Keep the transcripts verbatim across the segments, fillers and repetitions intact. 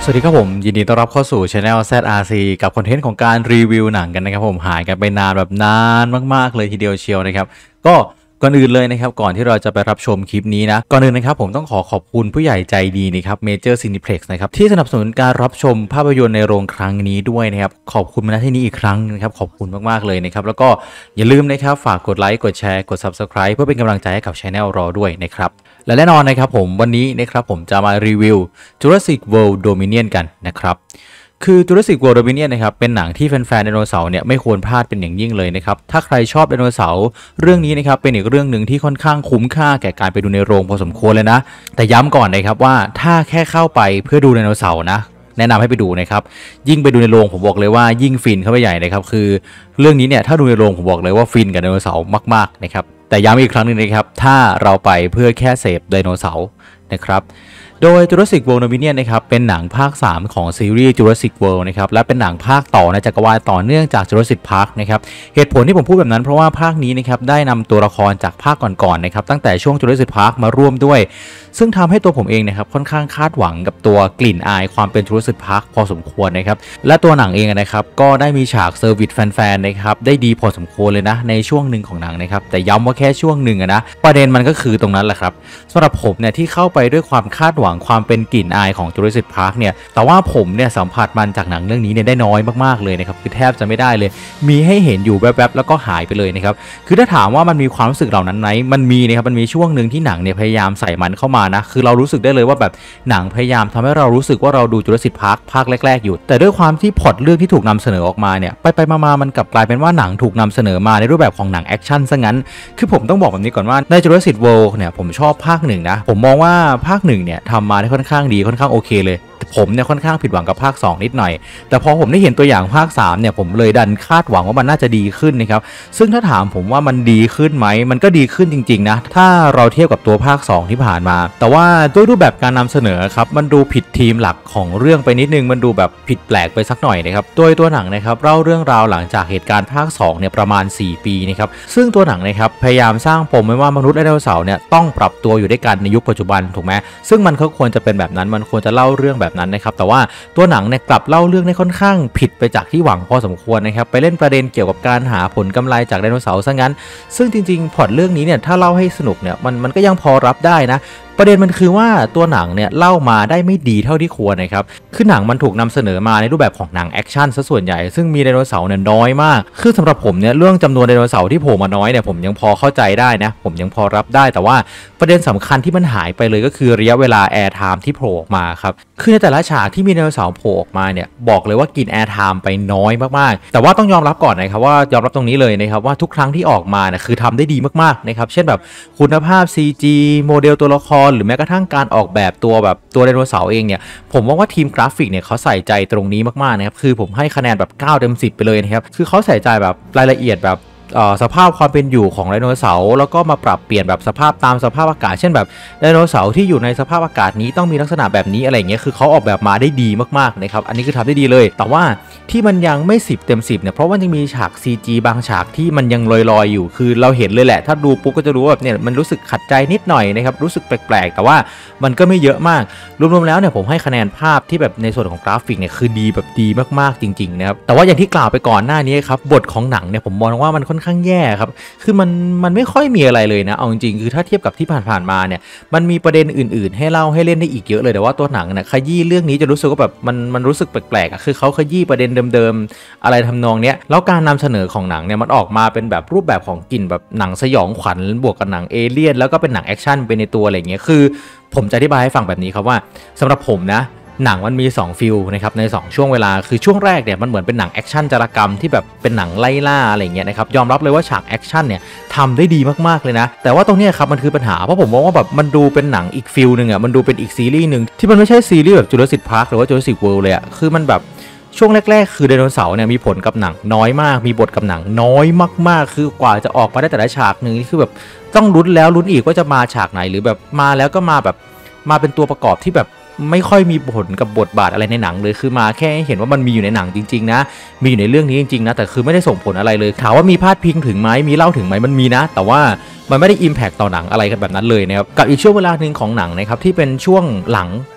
สวัสดีครับผมยินดีต้อนรับเข้าสู่ Channel แซด อาร์ ซี กับคอนเทนต์ของการรีวิวหนังกันนะครับผมหายกันไปนานแบบนานมากๆเลยทีเดียวเชียวนะครับก็ก่อนอื่นเลยนะครับก่อนที่เราจะไปรับชมคลิปนี้นะก่อนอื่นนะครับผมต้องขอขอบคุณผู้ใหญ่ใจดีนะครับ Major Cineplex นะครับที่สนับสนุนการรับชมภาพยนตร์ในโรงครั้งนี้ด้วยนะครับขอบคุณมาณที่นี้อีกครั้งนะครับขอบคุณมากๆเลยนะครับแล้วก็อย่าลืมนะครับฝากกดไลค์กดแชร์กด Subscribe เพื่อเป็นกำลังใจให้กับ Channel รอด้วยนะครับและแน่นอนนะครับผมวันนี้นะครับผมจะมารีวิว Jurassic World Dominion กันนะครับคือ Jurassic World Dominion นะครับเป็นหนังที่แฟนๆไดโนเสาร์เนี่ยไม่ควรพลาดเป็นอย่างยิ่งเลยนะครับถ้าใครชอบไดโนเสาร์เรื่องนี้นะครับเป็นอีกเรื่องหนึ่งที่ค่อนข้างคุ้มค่าแก่การไปดูในโรงพอสมควรเลยนะแต่ย้ำก่อนนะครับว่าถ้าแค่เข้าไปเพื่อดูไดโนเสาร์นะแนะนำให้ไปดูนะครับยิ่งไปดูในโรงผมบอกเลยว่ายิ่งฟินเข้าไปใหญ่นะครับคือเรื่องนี้เนี่ยถ้าดูในโรงผมบอกเลยว่าฟินกับไดโนเสาร์มากๆนะครับแต่ย้ำอีกครั้งนึงนะครับถ้าเราไปเพื่อแค่เสพไดโนเสาร์นะครับโดย Jurassic World Dominion นะครับเป็นหนังภาคสามของซีรีส์ Jurassic World นะครับและเป็นหนังภาคต่อในจักรวาลต่อเนื่องจาก Jurassic Park นะครับเหตุผลที่ผมพูดแบบนั้นเพราะว่าภาคนี้นะครับได้นำตัวละครจากภาคก่อนๆนะครับตั้งแต่ช่วง Jurassic Park มาร่วมด้วยซึ่งทำให้ตัวผมเองนะครับค่อนข้างคาดหวังกับตัวกลิ่นอายความเป็น Jurassic Park พอสมควรนะครับและตัวหนังเองนะครับก็ได้มีฉากเซอร์วิสแฟนๆนะครับได้ดีพอสมควรเลยนะในช่วงหนึ่งของหนังนะครับแต่ย้ำว่าแค่ช่วงหนึ่งนะประเด็นมันก็คือตรงนั้นแหละครับสำหรับผมเนี่ยที่เข้าไปด้วยความคาดหวังความเป็นกลิ่นอายของ Jurassic Park เนี่ยแต่ว่าผมเนี่ยสัมผัสมันจากหนังเรื่องนี้เนี่ยได้น้อยมากๆเลยนะครับคือแทบจะไม่ได้เลยมีให้เห็นอยู่แวบๆแล้วก็หายไปเลยนะครับคือถ้าถามว่ามันมีความรู้สึกเหล่านั้นไหมมันมีนะครับมันมีช่วงหนึ่งที่หนังเนี่ยพยายามใส่มันเข้ามานะคือเรารู้สึกได้เลยว่าแบบหนังพยายามทำให้เรารู้สึกว่าเราดู Jurassic Park ภาคแรกๆอยู่แต่ด้วยความที่พล็อตเรื่องที่ถูกนำเสนอออกมาเนี่ยไปๆมาๆมันกลับกลายเป็นว่าหนังถูกนำเสนอมาในรูปแบบของหนังแอคชั่นซะงั้นคือผมต้องบอกแบบนี้ก่อนว่าใน Jurassic World เนี่ยผมชอบภาคหนึ่งนะผมมองว่าภาคหนึ่งเนี่ยทำมาได้ค่อนข้างดีค่อนข้างโอเคเลยผมเนี่ยค่อนข้างผิดหวังกับภาคสองนิดหน่อยแต่พอผมได้เห็นตัวอย่างภาคสามเนี่ยผมเลยดันคาดหวังว่ามันน่าจะดีขึ้นนะครับซึ่งถ้าถามผมว่ามันดีขึ้นไหมมันก็ดีขึ้นจริงๆนะถ้าเราเทียบกับตัวภาคสองที่ผ่านมาแต่ว่าด้วยรูปแบบการนำเสนอครับมันดูผิดธีมหลักของเรื่องไปนิดนึงมันดูแบบผิดแปลกไปสักหน่อยนะครับโดยตัวหนังนะครับเล่าเรื่องราวหลังจากเหตุการณ์ภาคสองเนี่ยประมาณสี่ปีนะครับซึ่งตัวหนังนะครับพยายามสร้างปมไว้ว่ามนุษย์และไดโนเสาร์เนี่ยต้องปรับตัวอยู่ด้วยกันในยุคปัจจุบันถูกไหมซึ่งมันก็ควรจะเป็นแบบนั้นมันควรจะเล่าเรื่องแบบนั้นนะครับแต่ว่าตัวหนังเนี่ยกลับเล่าเรื่องได้ค่อนข้างผิดไปจากที่หวังพอสมควรนะครับไปเล่นประเด็นเกี่ยวกับการหาผลกำไรจากไดโนเสาร์ซะงั้นซึ่งจริงๆพล็อตเรื่องนี้เนี่ยถ้าเล่าให้สนุกเนี่ยมันมันก็ยังพอรับได้นะประเด็นมันคือว่าตัวหนังเนี่ยเล่ามาได้ไม่ดีเท่าที่ควรนะครับคือหนังมันถูกนำเสนอมาในรูปแบบของหนังแอคชั่นซะส่วนใหญ่ซึ่งมีไดโนเสาร์เนี่ยน้อยมากคือสำหรับผมเนี่ยเรื่องจำนวนไดโนเสาร์ที่โผล่มาน้อยเนี่ยผมยังพอเข้าใจได้นะผมยังพอรับได้แต่ว่าประเด็นสำคัญที่มันหายไปเลยก็คือระยะเวลาแอร์ไทม์ที่โผล่ออกมาครับคือในแต่ละฉากที่มีไดโนเสาร์โผล่ออกมาเนี่ยบอกเลยว่ากินแอร์ไทม์ไปน้อยมากๆแต่ว่าต้องยอมรับก่อนนะครับว่ายอมรับตรงนี้เลยนะครับว่าทุกครั้งที่ออกมาเนี่ยคือทำได้ดีมากๆนะครับเช่นแบบคุณภาพ ซี จี โมเดลตัวละครหรือแม้กระทั่งการออกแบบตัวแบบตัวไดโนเสาร์เองเนี่ยผมว่าว่าทีมกราฟิกเนี่ยเขาใส่ใจตรงนี้มากๆนะครับคือผมให้คะแนนแบบเก้าเต็มสิบไปเลยนะครับคือเขาใส่ใจแบบรายละเอียดแบบสภาพความเป็นอยู่ของไดโนเสาร์แล้วก็มาปรับเปลี่ยนแบบสภาพตามสภาพอากาศเช่นแบบไดโนเสาร์ที่อยู่ในสภาพอากาศนี้ต้องมีลักษณะแบบนี้อะไรเงี้ยคือเขาออกแบบมาได้ดีมากๆนะครับอันนี้คือทำได้ดีเลยแต่ว่าที่มันยังไม่สิบเต็มสิบเนี่ยเพราะว่ายังมีฉาก ซี จี บางฉากที่มันยังลอยๆอยู่คือเราเห็นเลยแหละถ้าดูปุ๊บก็จะรู้ว่าแบบเนี่ยมันรู้สึกขัดใจนิดหน่อยนะครับรู้สึกแปลกๆแต่ว่ามันก็ไม่เยอะมากรวมๆแล้วเนี่ยผมให้คะแนนภาพที่แบบในส่วนของกราฟิกเนี่ยคือดีแบบดีมากๆจริงๆนะครับแต่ว่าอย่างที่กล่าวไปก่อนหน้านี้ครับบทของหนังเนี่ยผมมองว่ามันค่อนข้างแย่ครับคือมันมันไม่ค่อยมีอะไรเลยนะเอาจริงๆคือถ้าเทียบกับที่ผ่านๆมาเนี่ยมันมีประเด็นอื่นๆให้เล่าให้เล่นได้อีกเยอะเลยแต่ว่าตัวหนังเนี่ยขยี้เรื่องนี้จะรู้สึกว่าแบบมันมันรู้สึกแปลกๆอ่ะคือเขาขยี้ประเด็นเดิมๆอะไรทำนองเนี้ยแล้วการนำเสนอของหนังเนี่ยมันออกมาเป็นแบบรูปแบบของกลิ่นแบบหนังสยองขวัญบวกกับหนังเอเลี่ยนแล้วก็เป็นหนังแอคชั่นไปในตัวอะไรเงี้ยคือผมจะอธิบายให้ฟังแบบนี้ครับว่าสำหรับผมนะหนังมันมีสองฟิลนะครับในสองช่วงเวลาคือช่วงแรกเนี่ยมันเหมือนเป็นหนังแอคชั่นจารกรรมที่แบบเป็นหนังไล่ล่าอะไรเงี้ยนะครับยอมรับเลยว่าฉากแอคชั่นเนี่ยทำได้ดีมากๆเลยนะแต่ว่าตรงนี้ครับมันคือปัญหาเพราะผมมองว่าแบบมันดูเป็นหนังอีกฟิลนึงอ่ะมันดูเป็นอีกซีรีส์นึงที่มันไม่ใช่ซีรีส์แบบ Jurassic Park หรือว่า Jurassic World เลยอ่ะคือมันแบบช่วงแรกๆคือไดโนเสาร์เนี่ยมีผลกับหนังน้อยมากมีบทกับหนังน้อยมากๆคือกว่าจะออกมาได้แต่ละฉากนึงนี่คือแบบต้องลุ้นแล้วลุ้นอีกว่าจะมาฉากไหนหรือแบบมาแล้วก็มาแบบมาเป็นตัวประกอบที่แบบไม่ค่อยมีผลกับบทบาทอะไรในหนังเลยคือมาแค่เห็นว่ามันมีอยู่ในหนังจริงๆนะมีอยู่ในเรื่องนี้จริงๆนะแต่คือไม่ได้ส่งผลอะไรเลยถามว่ามีพาดพิงถึงไหมมีเล่าถึงไหมมันมีนะแต่ว่ามันไม่ได้อิมแพคต่อหนังอะไรกันแบบนั้นเลยนะครับกับอีกช่วงเวลาหนึ่งของหนังนะครับที่เป็นช่วงหลัง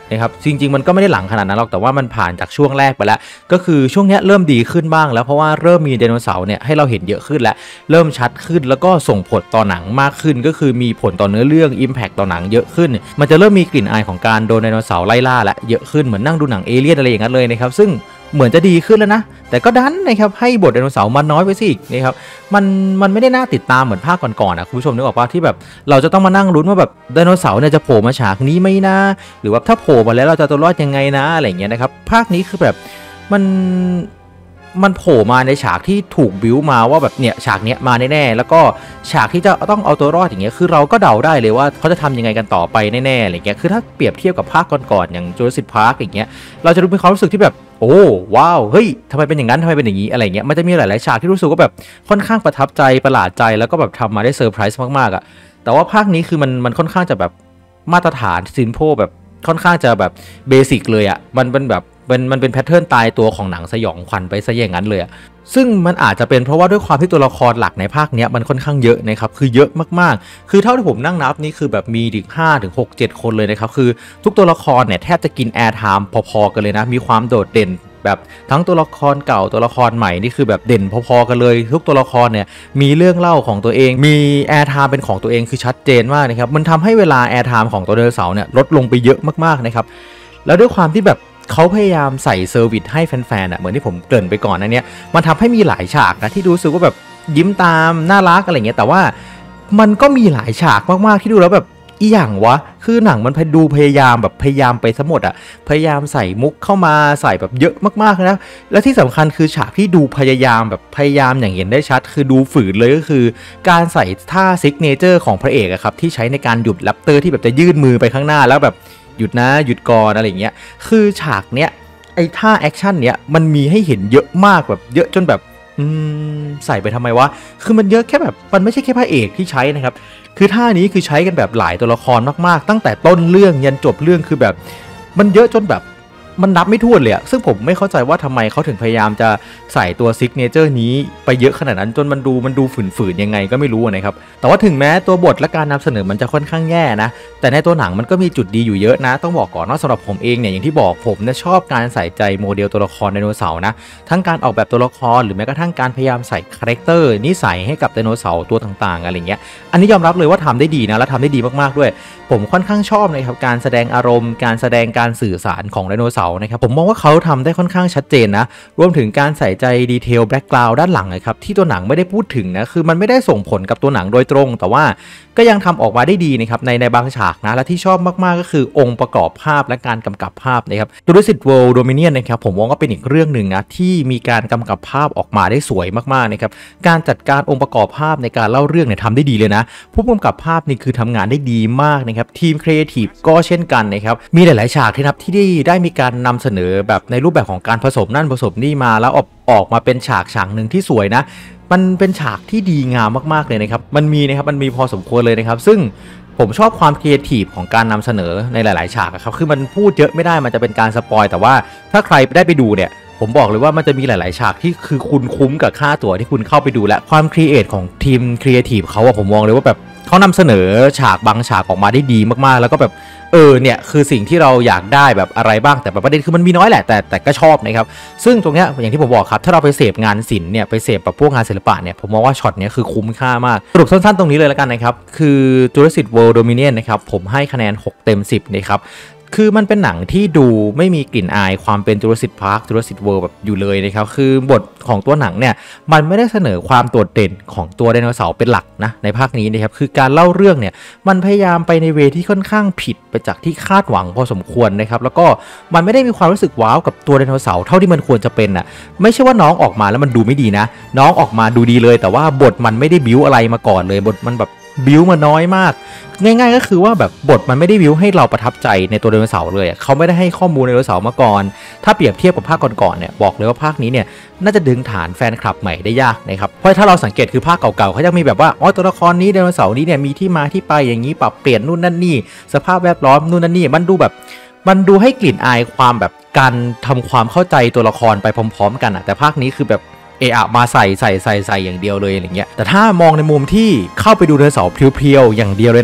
นะครับจริงๆมันก็ไม่ได้หลังขนาดนั้นหรอกแต่ว่ามันผ่านจากช่วงแรกไปแล้วก็คือช่วงนี้เริ่มดีขึ้นบ้างแล้วเพราะว่าเริ่มมีไดโนเสาร์เนี่ยให้เราเห็นเยอะขึ้นแล้วเริ่มชัดขึ้นแล้วก็ส่งผลต่อหนังมากขึ้นก็คือมีผลต่อเนื้อเรื่อง impact ต่อหนังเยอะขึ้นมันจะเริ่มมีกลิ่นอายของการโดนไดโนเสาร์ไล่ล่าและเยอะขึ้นเหมือนนั่งดูหนังเอเลี่ยนอะไรอย่างนั้นเลยนะครับซึ่งเหมือนจะดีขึ้นแล้วนะแต่ก็ดันนะครับให้บทไดโนเสาร์มันน้อยไปสินะครับมันมันไม่ได้น่าติดตามเหมือนภาคก่อนๆนะคุณผู้ชมนึกออกป่ะที่แบบเราจะต้องมานั่งลุ้นว่าแบบไดโนเสาร์เนี่ยจะโผล่มาฉากนี้ไหมนะหรือว่าถ้าโผล่มาแล้วเราจะตัวรอดยังไงนะอะไรอย่างเงี้ยนะครับภาคนี้คือแบบมันมันโผล่มาในฉากที่ถูกบิวมาว่าแบบเนี่ยฉากเนี้ยมาแน่ๆแล้วก็ฉากที่จะต้องเอาตัวรอดอย่างเงี้ยคือเราก็เดาได้เลยว่าเขาจะทำยังไงกันต่อไปแน่ๆอะไรเงี้ยคือถ้าเปรียบเทียบกับภาคก่อนๆอย่าง Jurassic Park อย่างเงี้ยเราจะรู้เป็นความรู้สึกที่แบบโอ้ว้าวเฮ้ยทำไมเป็นอย่างนั้นทำไมเป็นอย่างนี้อะไรเงี้ยมันจะมีหลายๆฉากที่รู้สึกว่าแบบค่อนข้างประทับใจประหลาดใจแล้วก็แบบทำมาได้เซอร์ไพรส์มากๆอ่ะแต่ว่าภาคนี้คือมันมันค่อนข้างจะแบบมาตรฐานซิมโพแบบค่อนข้างจะแบบเบสิกเลยอ่ะมันเป็นแบบมันมันเป็นแพทเทิร์นตายตัวของหนังสยองขวัญไปซะอย่างนั้นเลยอ่ะซึ่งมันอาจจะเป็นเพราะว่าด้วยความที่ตัวละครหลักในภาคนี้มันค่อนข้างเยอะนะครับคือเยอะมากๆคือเท่าที่ผมนั่งนับนี่คือแบบมีถึงห้าถึงหก เจ็ดคนเลยนะครับคือทุกตัวละครเนี่ยแทบจะกินแอร์ไทม์พอๆกันเลยนะมีความโดดเด่นแบบทั้งตัวละครเก่าตัวละครใหม่นี่คือแบบเด่นพอๆกันเลยทุกตัวละครเนี่ยมีเรื่องเล่าของตัวเองมีแอร์ไทม์เป็นของตัวเองคือชัดเจนมากนะครับมันทำให้เวลาแอร์ไทม์ของตัวไดโนเสาร์เนี่ยลดลงไปเยอะมากๆนะครับแล้วด้วยความที่แบบเขาพยายามใส่เซอร์วิสให้แฟนๆอ่ะเหมือนที่ผมเกริ่นไปก่อนนะเนี่ยมันทำให้มีหลายฉากนะที่รู้สึกว่าแบบยิ้มตามน่ารักอะไรเงี้ยแต่ว่ามันก็มีหลายฉากมากๆที่ดูแล้วแบบอีหยังวะคือหนังมันดูพยายามแบบพยายามไปซะหมดอ่ะพยายามใส่มุกเข้ามาใส่แบบเยอะมากๆนะและที่สำคัญคือฉากที่ดูพยายามแบบพยายามอย่างเห็นได้ชัดคือดูฝืนเลยก็คือการใส่ท่าซิกเนเจอร์ของพระเอกอะครับที่ใช้ในการหยุดแรปเตอร์ที่แบบจะยื่นมือไปข้างหน้าแล้วแบบหยุดนะหยุดก่อนอะไรอย่างเงี้ยคือฉากเนี้ยไอ้ท่าแอคชั่นเนี้ยมันมีให้เห็นเยอะมากแบบเยอะจนแบบอืมใส่ไปทำไมวะคือมันเยอะแค่แบบมันไม่ใช่แค่พระเอกที่ใช้นะครับคือท่านี้คือใช้กันแบบหลายตัวละครมากๆตั้งแต่ต้นเรื่องยันจบเรื่องคือแบบมันเยอะจนแบบมันนับไม่ถ้วนเลยอะซึ่งผมไม่เข้าใจว่าทำไมเขาถึงพยายามจะใส่ตัวซิกเนเจอร์นี้ไปเยอะขนาดนั้นจนมันดูมันดูฝืนๆยังไงก็ไม่รู้นะครับแต่ว่าถึงแม้ตัวบทและการนำเสนอมันจะค่อนข้างแย่นะแต่ในตัวหนังมันก็มีจุดดีอยู่เยอะนะต้องบอกก่อนว่าสำหรับผมเองเนี่ยอย่างที่บอกผมเนี่ยชอบการใส่ใจโมเดลตัวละครไดโนเสาร์นะทั้งการออกแบบตัวละครหรือแม้กระทั่งการพยายามใส่คาแรคเตอร์นิสัยให้กับไดโนเสาร์ตัวต่างๆอะไรเงี้ยอันนี้ยอมรับเลยว่าทำได้ดีนะและทำได้ดีมากๆด้วยผมค่อนข้างชอบนะครับการแสดงอารมณ์การแสดงการสื่อสารของไดโนเสาร์นะครับผมมองว่าเขาทำได้ค่อนข้างชัดเจนนะรวมถึงการใส่ใจดีเทลแบ็กกราวด์ด้านหลังนะครับที่ตัวหนังไม่ได้พูดถึงนะคือมันไม่ได้ส่งผลกับตัวหนังโดยตรงแต่ว่าก็ยังทำออกมาได้ดีนะครับในในบางฉากนะและที่ชอบมากๆก็คือองค์ประกอบภาพและการกำกับภาพนะครับ Jurassic World Dominion นะครับผมมองว่าเป็นอีกเรื่องหนึ่งนะที่มีการกำกับภาพออกมาได้สวยมากๆนะครับการจัดการองค์ประกอบภาพในการเล่าเรื่องเนี่ยทำได้ดีเลยนะผู้กำกับภาพนี่คือทำงานได้ดีมากนะครับทีมครีเอทีฟก็เช่นกันนะครับมีหลายๆฉากที่นับที่ได้ได้มีการนำเสนอแบบในรูปแบบของการผสมนั่นผสมนี่มาแล้วออกออกมาเป็นฉากฉากหนึ่งที่สวยนะมันเป็นฉากที่ดีงามมากๆเลยนะครับมันมีนะครับมันมีพอสมควรเลยนะครับซึ่งผมชอบความครีเอทีฟของการนำเสนอในหลายๆฉากครับคือมันพูดเยอะไม่ได้มันจะเป็นการสปอยแต่ว่าถ้าใครได้ไปดูเนี่ยผมบอกเลยว่ามันจะมีหลายๆฉากที่คือคุณคุ้มกับค่าตั๋วที่คุณเข้าไปดูและความครีเอทของทีมครีเอทีฟเขาอะผมมองเลยว่าแบบเขานำเสนอฉากบางฉากออกมาได้ดีมากๆแล้วก็แบบเออเนี่ยคือสิ่งที่เราอยากได้แบบอะไรบ้างแต่ประเด็นคือมันมีน้อยแหละแต่แต่ก็ชอบนะครับซึ่งตรงเนี้ยอย่างที่ผมบอกครับถ้าเราไปเสพงานศิลป์เนี่ยไปเสพแบบพวกงานศิลปะเนี่ยผมมองว่าช็อตเนี้ยคือคุ้มค่ามากสรุปสั้นๆตรงนี้เลยแล้วกันนะครับคือ Jurassic World Dominion นะครับผมให้คะแนนหกเต็มสิบนะครับคือมันเป็นหนังที่ดูไม่มีกลิ่นอายความเป็น Jurassic Park Jurassic World แบบอยู่เลยนะครับคือบทของตัวหนังเนี่ยมันไม่ได้เสนอความโดดเด่นของตัวไดโนเสาร์เป็นหลักนะในภาคนี้นะครับคือการเล่าเรื่องเนี่ยมันพยายามไปในเวที่ค่อนข้างผิดไปจากที่คาดหวังพอสมควรนะครับแล้วก็มันไม่ได้มีความรู้สึกว้าวกับตัวไดโนเสาร์เท่าที่มันควรจะเป็นอ่ะไม่ใช่ว่าน้องออกมาแล้วมันดูไม่ดีนะน้องออกมาดูดีเลยแต่ว่าบทมันไม่ได้บิ้วอะไรมาก่อนเลยบทมันแบบบิ้วมาน้อยมากง่ายๆก็คือว่าแบบบทมันไม่ได้บิ้วให้เราประทับใจในตัวไดโนเสาร์เลยเขาไม่ได้ให้ข้อมูลไดโนเสาร์มาก่อนถ้าเปรียบเทียบกับภาคก่อนๆเนี่ยบอกเลยว่าภาคนี้เนี่ยน่าจะดึงฐานแฟนคลับใหม่ได้ยากนะครับเพราะถ้าเราสังเกตคือภาคเก่าๆเขาจะมีแบบว่าอ๋อตัวละครนี้ไดโนเสาร์นี้เนี่ยมีที่มาที่ไปอย่างนี้ปรับเปลี่ยนนู่นนั่นนี่สภาพแวดล้อมนู่นนั่นนี่มันดูแบบมันดูให้กลิ่นอายความแบบการทำความเข้าใจตัวละครไปพร้อมๆกันอะแต่ภาคนี้คือแบบเออะมาใส่ใส่ใส่ใส่อย่างเดียวเลยอย่างเงี้ยแต่ถ้ามองในมุมที่เข้าไปดูไดโนเสาร์เพียวๆอย่างเดียวเลยนะ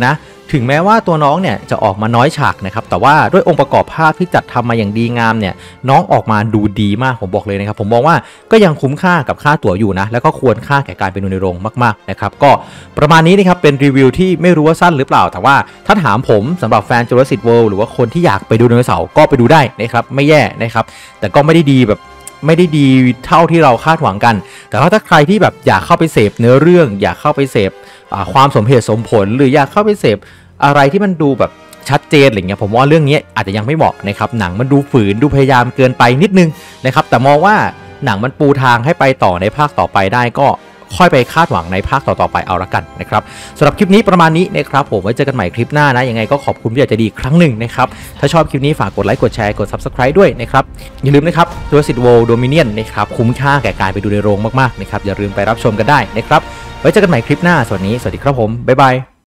ถึงแม้ว่าตัวน้องเนี่ยจะออกมาน้อยฉากนะครับแต่ว่าด้วยองค์ประกอบภาพที่จัดทำมาอย่างดีงามเนี่ยน้องออกมาดูดีมากผมบอกเลยนะครับผมมองว่าก็ยังคุ้มค่ากับค่าตั๋วอยู่นะแล้วก็ควรค่าแก่การไปดูในโรงมากๆนะครับก็ประมาณนี้นะครับเป็นรีวิวที่ไม่รู้ว่าสั้นหรือเปล่าแต่ว่าถ้าถามผมสำหรับแฟน Jurassic World หรือว่าคนที่อยากไปดูไดโนเสาร์ก็ไปดูได้นะครับไม่แย่นะครับแต่ก็ไม่ได้ดีแบบไม่ได้ดีเท่าที่เราคาดหวังกันแต่ว่าถ้าใครที่แบบอยากเข้าไปเสพเนื้อเรื่องอยากเข้าไปเสพความสมเหตุสมผลหรืออยากเข้าไปเสพอะไรที่มันดูแบบชัดเจนอะไรเงี้ยผมว่าเรื่องนี้อาจจะยังไม่เหมาะนะครับหนังมันดูฝืนดูพยายามเกินไปนิดนึงนะครับแต่มองว่าหนังมันปูทางให้ไปต่อในภาคต่อไปได้ก็ค่อยไปคาดหวังในภาคต่อๆไปเอาละกันนะครับสำหรับคลิปนี้ประมาณนี้นะครับผมไว้เจอกันใหม่คลิปหน้านะยังไงก็ขอบคุณที่อยากจะดีครั้งหนึ่งนะครับถ้าชอบคลิปนี้ฝากกดไลค์กดแชร์กด ซับสไครบ์ ด้วยนะครับอย่าลืมนะครับ Jurassic World Dominion นะครับคุ้มค่าแก่การไปดูในโรงมากๆนะครับอย่าลืมไปรับชมกันได้นะครับไว้เจอกันใหม่คลิปหน้าสวัสดีสวัสดีครับผมบ๊ายบาย